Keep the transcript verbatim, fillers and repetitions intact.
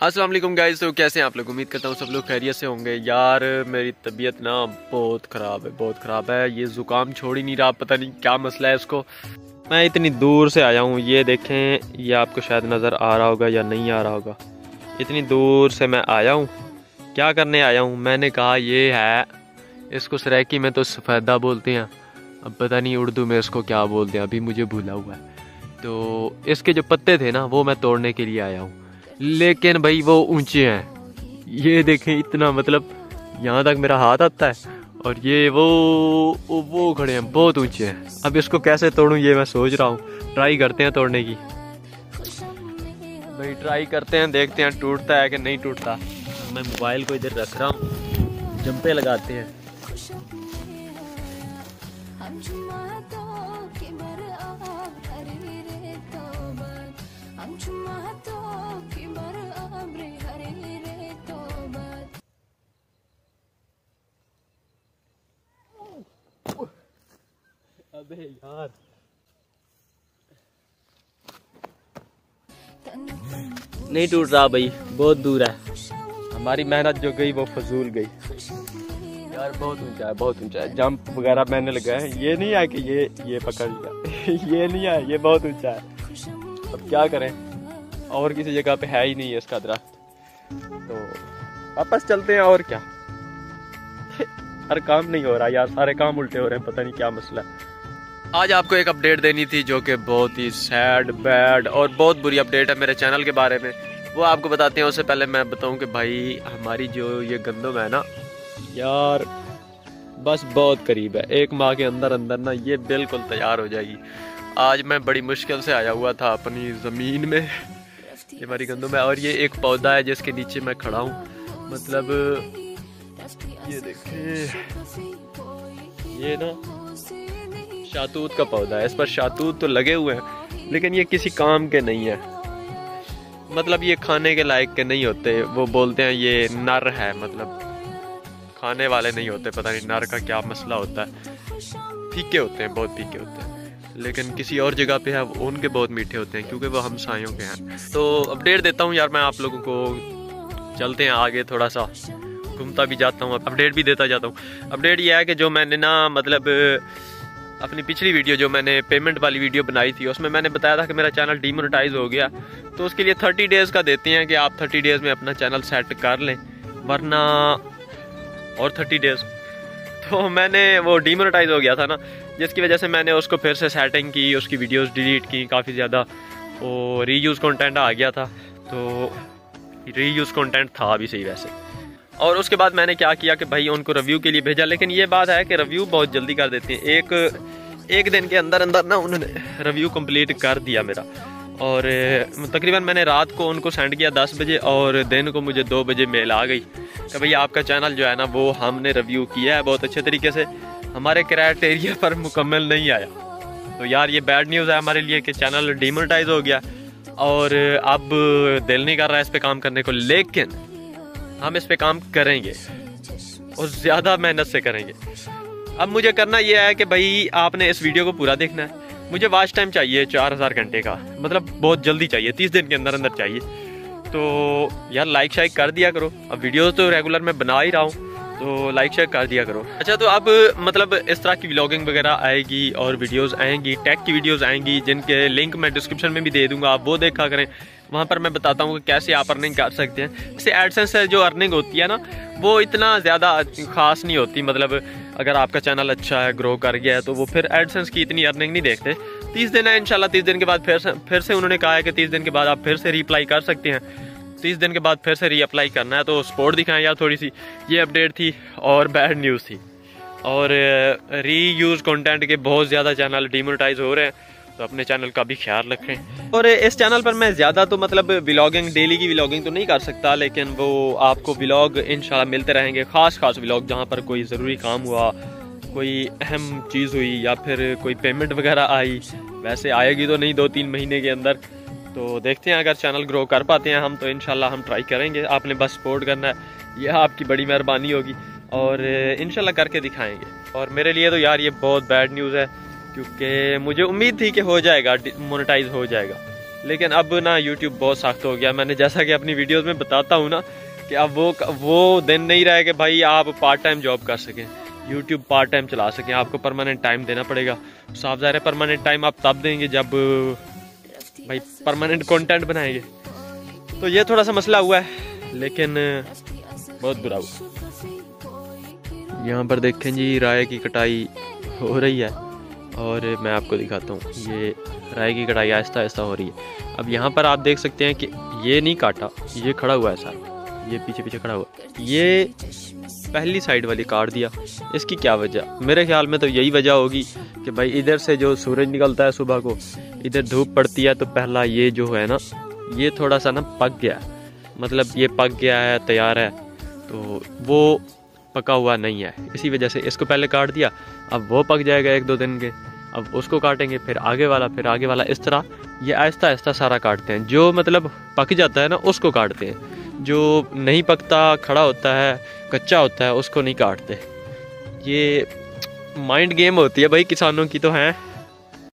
अस्सलाम वालेकुम गाइस। तो कैसे हैं आप लोग? उम्मीद करता हूँ सब लोग खैरियत से होंगे। यार मेरी तबीयत ना बहुत ख़राब है, बहुत ख़राब है। ये ज़ुकाम छोड़ ही नहीं रहा, पता नहीं क्या मसला है इसको। मैं इतनी दूर से आया हूँ, ये देखें, ये आपको शायद नज़र आ रहा होगा या नहीं आ रहा होगा। इतनी दूर से मैं आया हूँ, क्या करने आया हूँ? मैंने कहा ये है, इसको सराइकी में तो सफ़ेदा बोलते हैं, अब पता नहीं उर्दू में इसको क्या बोलते हैं, अभी मुझे भूला हुआ है। तो इसके जो पत्ते थे ना वो मैं तोड़ने के लिए आया हूँ, लेकिन भाई वो ऊंचे हैं। ये देखें, इतना मतलब यहाँ तक मेरा हाथ आता है, और ये वो वो खड़े हैं, बहुत ऊंचे हैं। अब इसको कैसे तोड़ूं ये मैं सोच रहा हूँ। ट्राई करते हैं तोड़ने की, भाई ट्राई करते हैं, देखते हैं टूटता है कि नहीं टूटता। मैं मोबाइल को इधर रख रहा हूँ, जंपे लगाते हैं। अबे यार, नहीं टूट रहा भाई, बहुत दूर है। हमारी मेहनत जो गई वो फजूल गई यार। बहुत ऊंचा है, बहुत ऊंचा है। जंप वगैरह मैंने लगाए हैं, ये नहीं है कि ये ये पकड़ लिया ये नहीं है, ये बहुत ऊंचा है। अब क्या करें, और किसी जगह पे है ही नहीं है इसका दरख्त, तो वापस चलते हैं। और क्या हर काम नहीं हो रहा यार, सारे काम उल्टे हो रहे हैं, पता नहीं क्या मसला है। आज आपको एक अपडेट देनी थी जो कि बहुत ही सैड, बैड और बहुत बुरी अपडेट है मेरे चैनल के बारे में। वो आपको बताते हैं। उससे पहले मैं बताऊं कि भाई हमारी जो ये गंदम है ना यार, बस बहुत करीब है, एक माह के अंदर अंदर ना ये बिल्कुल तैयार हो जाएगी। आज मैं बड़ी मुश्किल से आया हुआ था अपनी ज़मीन में, ये हमारी गंदम है, और ये एक पौधा है जिसके नीचे मैं खड़ा हूँ। मतलब ये देखिए, ये ना शातूत का पौधा है, इस पर शातूत तो लगे हुए हैं, लेकिन ये किसी काम के नहीं है। मतलब ये खाने के लायक के नहीं होते। वो बोलते हैं ये नर है, मतलब खाने वाले नहीं होते। पता नहीं नर का क्या मसला होता है, फीके होते हैं, बहुत फीके होते हैं। लेकिन किसी और जगह पे है, उनके बहुत मीठे होते हैं, क्योंकि वो हमसायों के हैं। तो अपडेट देता हूँ यार मैं आप लोगों को। चलते हैं आगे, थोड़ा सा घूमता भी जाता हूँ, अपडेट भी देता जाता हूँ। अपडेट ये है कि जो मैंने ना मतलब अपनी पिछली वीडियो, जो मैंने पेमेंट वाली वीडियो बनाई थी, उसमें मैंने बताया था कि मेरा चैनल डीमोनेटाइज हो गया। तो उसके लिए थर्टी डेज़ का देते हैं कि आप थर्टी डेज़ में अपना चैनल सेट कर लें, वरना और थर्टी डेज़। तो मैंने वो डीमोनेटाइज हो गया था ना, जिसकी वजह से मैंने उसको फिर से सेटिंग की, उसकी वीडियोस डिलीट की काफ़ी ज़्यादा। वो रीयूज़ कंटेंट आ गया था, तो रीयूज़ कंटेंट था भी सही वैसे। और उसके बाद मैंने क्या किया कि भाई उनको रिव्यू के लिए भेजा। लेकिन ये बात है कि रिव्यू बहुत जल्दी कर देते हैं, एक एक दिन के अंदर अंदर ना उन्होंने रिव्यू कंप्लीट कर दिया मेरा। और तकरीबन मैंने रात को उनको सेंड किया दस बजे, और दिन को मुझे दो बजे मेल आ गई कि भाई आपका चैनल जो है ना वो हमने रिव्यू किया है बहुत अच्छे तरीके से, हमारे क्राइटेरिया पर मुकम्मल नहीं आया। तो यार ये बैड न्यूज़ है हमारे लिए कि चैनल डीमोनेटाइज हो गया, और अब दिल नहीं कर रहा है इस पर काम करने को। लेकिन हम इस पे काम करेंगे, और ज़्यादा मेहनत से करेंगे। अब मुझे करना यह है कि भाई आपने इस वीडियो को पूरा देखना है। मुझे वॉच टाइम चाहिए चार हज़ार घंटे का, मतलब बहुत जल्दी चाहिए, तीस दिन के अंदर अंदर चाहिए। तो यार लाइक शाइक कर दिया करो। अब वीडियोस तो रेगुलर मैं बना ही रहा हूँ, तो लाइक शाइक कर दिया करो। अच्छा, तो अब मतलब इस तरह की व्लॉगिंग वगैरह आएगी, और वीडियोस आएंगी, टेक की वीडियोस आएंगी, जिनके लिंक मैं डिस्क्रिप्शन में भी दे दूंगा, आप वो देखा करें। वहाँ पर मैं बताता हूँ कि कैसे आप अर्निंग कर सकते हैं। जैसे एडसेंस से जो अर्निंग होती है ना, वो इतना ज़्यादा खास नहीं होती। मतलब अगर आपका चैनल अच्छा है, ग्रो कर गया है, तो वो फिर एडसेंस की इतनी अर्निंग नहीं देखते। तीस दिन है इंशाल्लाह, तीस दिन के बाद फिर से फिर से उन्होंने कहा है कि तीस दिन के बाद आप फिर से रीअप्लाई कर सकते हैं। तीस दिन के बाद फिर से रीअप्लाई करना है, तो सपोर्ट दिखाएं यार थोड़ी सी। ये अपडेट थी, और बैड न्यूज़ थी। और री यूज़ कंटेंट के बहुत ज़्यादा चैनल डीमोनेटाइज हो रहे हैं, तो अपने चैनल का भी ख्याल रखें। और इस चैनल पर मैं ज़्यादा तो मतलब व्लॉगिंग, डेली की व्लॉगिंग तो नहीं कर सकता, लेकिन वो आपको व्लॉग इंशाल्लाह मिलते रहेंगे, ख़ास ख़ास व्लॉग, जहाँ पर कोई ज़रूरी काम हुआ, कोई अहम चीज़ हुई, या फिर कोई पेमेंट वगैरह आई। वैसे आएगी तो नहीं दो तीन महीने के अंदर, तो देखते हैं अगर चैनल ग्रो कर पाते हैं हम, तो इंशाल्लाह हम ट्राई करेंगे। आपने बस सपोर्ट करना है, यह आपकी बड़ी मेहरबानी होगी, और इंशाल्लाह करके दिखाएंगे। और मेरे लिए तो यार ये बहुत बैड न्यूज़ है, क्योंकि मुझे उम्मीद थी कि हो जाएगा, मोनेटाइज हो जाएगा, लेकिन अब ना यूट्यूब बहुत सख्त हो गया। मैंने जैसा कि अपनी वीडियोस में बताता हूँ ना कि अब वो वो दिन नहीं रहा है कि भाई आप पार्ट टाइम जॉब कर सकें, यूट्यूब पार्ट टाइम चला सकें। आपको परमानेंट टाइम देना पड़ेगा। साफ ज़ाहिर है परमानेंट टाइम आप तब देंगे जब भाई परमानेंट कंटेंट बनाएंगे। तो ये थोड़ा सा मसला हुआ है, लेकिन बहुत बुरा हुआ। यहाँ पर देखें जी राय की कटाई हो रही है और मैं आपको दिखाता हूँ। ये राय की कटाई आहिस्ता आहिस्ता हो रही है। अब यहाँ पर आप देख सकते हैं कि ये नहीं काटा, ये खड़ा हुआ है सारा, ये पीछे पीछे खड़ा हुआ। ये पहली साइड वाली काट दिया। इसकी क्या वजह? मेरे ख्याल में तो यही वजह होगी कि भाई इधर से जो सूरज निकलता है सुबह को, इधर धूप पड़ती है, तो पहला ये जो है ना ये थोड़ा सा ना पक गया है, मतलब ये पक गया है, तैयार है, तो वो पका हुआ नहीं है। इसी वजह से इसको पहले काट दिया। अब वो पक जाएगा एक दो दिन के, अब उसको काटेंगे, फिर आगे वाला, फिर आगे वाला, इस तरह ये आहिस्ता आहिस्ता सारा काटते हैं। जो मतलब पक जाता है ना उसको काटते हैं, जो नहीं पकता, खड़ा होता है, कच्चा होता है, उसको नहीं काटते। ये माइंड गेम होती है भाई किसानों की तो है।